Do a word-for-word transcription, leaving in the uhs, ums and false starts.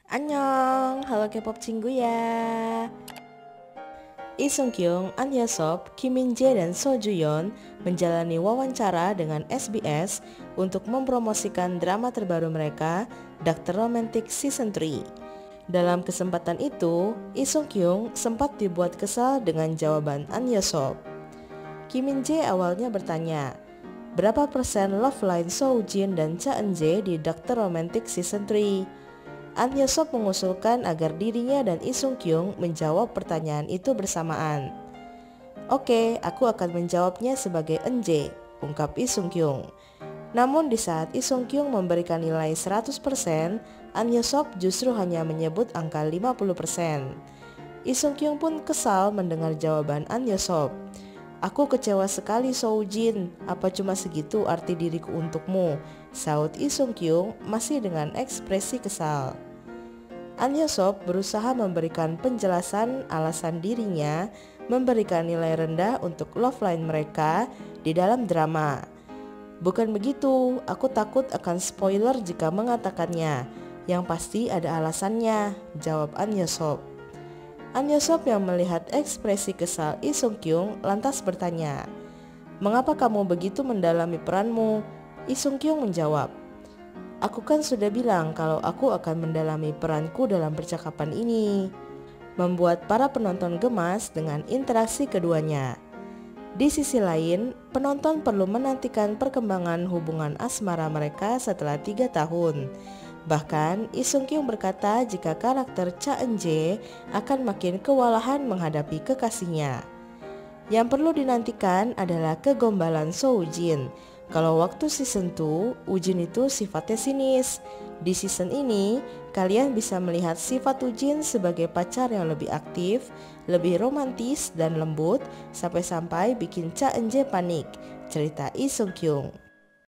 Annyeong, halo K-pop Cinggu ya. Lee Sung Kyung, An Hye Sop, Kim Min Jae dan So Ju Yeon menjalani wawancara dengan S B S untuk mempromosikan drama terbaru mereka, Doctor Romantic Season tiga. Dalam kesempatan itu, Lee Sung Kyung sempat dibuat kesal dengan jawaban An Hye Sop. Kim Min Jae awalnya bertanya, berapa persen love line So Jin dan Cha Eun Jae di Doctor Romantic Season tiga? An Hye Sop mengusulkan agar dirinya dan Lee Sung Kyung menjawab pertanyaan itu bersamaan. Oke, aku akan menjawabnya sebagai Eun Jae, ungkap Lee Sung Kyung. Namun di saat Lee Sung Kyung memberikan nilai seratus persen, An Hye Sop justru hanya menyebut angka lima puluh persen. Lee Sung Kyung pun kesal mendengar jawaban An Hye Sop. Aku kecewa sekali So Jin, apa cuma segitu arti diriku untukmu? Saut Lee Sung Kyung masih dengan ekspresi kesal. An Hye Sop berusaha memberikan penjelasan alasan dirinya memberikan nilai rendah untuk love line mereka di dalam drama. Bukan begitu, aku takut akan spoiler jika mengatakannya. Yang pasti ada alasannya, jawab An Hye Sop. An Hye Sop yang melihat ekspresi kesal Lee Sung Kyung lantas bertanya, mengapa kamu begitu mendalami peranmu? Lee Sung Kyung menjawab, aku kan sudah bilang kalau aku akan mendalami peranku dalam percakapan ini. Membuat para penonton gemas dengan interaksi keduanya. Di sisi lain, penonton perlu menantikan perkembangan hubungan asmara mereka setelah tiga tahun. Bahkan, Lee Sung Kyung berkata jika karakter Cha Eun Jae akan makin kewalahan menghadapi kekasihnya. Yang perlu dinantikan adalah kegombalan So Jin. Kalau waktu season dua, Ujin itu sifatnya sinis. Di season ini, kalian bisa melihat sifat Ujin sebagai pacar yang lebih aktif, lebih romantis dan lembut, sampai-sampai bikin Cha Eun Jae panik, cerita Lee Sung Kyung.